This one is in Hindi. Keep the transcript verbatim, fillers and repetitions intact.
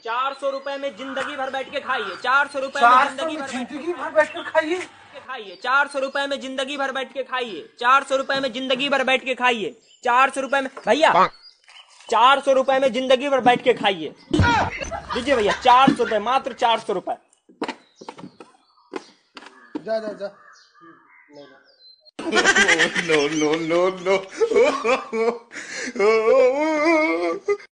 चार सौ रुपए में जिंदगी भर बैठ के खाइए। चार सौ रुपए में जिंदगी भर जिंदगी भर बैठ कर खाइए खाइए चार सौ रुपए में जिंदगी भर बैठ के खाइए। चार सौ रुपए में जिंदगी भर बैठ के खाइए। चार सौ रुपए में भैया, चार सौ रुपए में जिंदगी भर बैठ के खाइए। लीजिए भैया, चार सौ रुपए, मात्र चार सौ रुपए। जा जा जा। no no no no no